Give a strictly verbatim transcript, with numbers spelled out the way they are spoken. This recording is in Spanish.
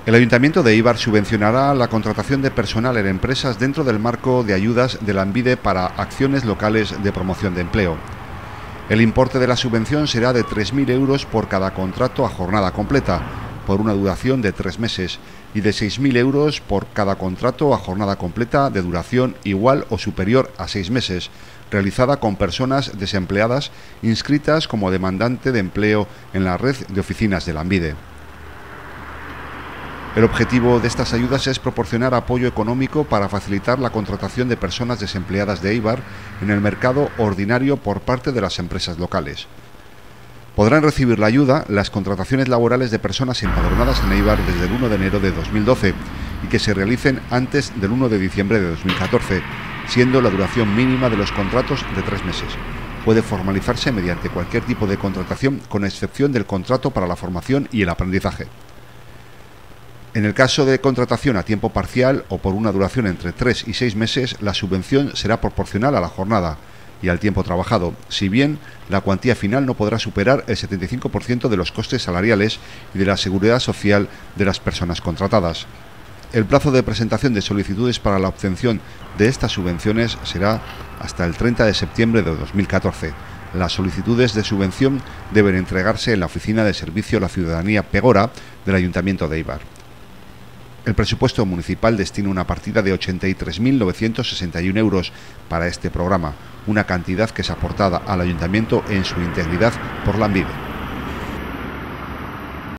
El Ayuntamiento de Eibar subvencionará la contratación de personal en empresas dentro del marco de ayudas de Lanbide para acciones locales de promoción de empleo. El importe de la subvención será de tres mil euros por cada contrato a jornada completa, por una duración de tres meses, y de seis mil euros por cada contrato a jornada completa de duración igual o superior a seis meses, realizada con personas desempleadas inscritas como demandante de empleo en la red de oficinas de Lanbide. El objetivo de estas ayudas es proporcionar apoyo económico para facilitar la contratación de personas desempleadas de Eibar en el mercado ordinario por parte de las empresas locales. Podrán recibir la ayuda las contrataciones laborales de personas empadronadas en Eibar desde el uno de enero de dos mil doce y que se realicen antes del uno de diciembre de dos mil catorce, siendo la duración mínima de los contratos de tres meses. Puede formalizarse mediante cualquier tipo de contratación, con excepción del contrato para la formación y el aprendizaje. En el caso de contratación a tiempo parcial o por una duración entre tres y seis meses, la subvención será proporcional a la jornada y al tiempo trabajado, si bien la cuantía final no podrá superar el setenta y cinco por ciento de los costes salariales y de la seguridad social de las personas contratadas. El plazo de presentación de solicitudes para la obtención de estas subvenciones será hasta el treinta de septiembre de dos mil catorce. Las solicitudes de subvención deben entregarse en la Oficina de Servicio a la Ciudadanía Pegora del Ayuntamiento de Eibar. El presupuesto municipal destina una partida de ochenta y tres mil novecientos sesenta y uno euros para este programa, una cantidad que es aportada al Ayuntamiento en su integridad por Lanbide.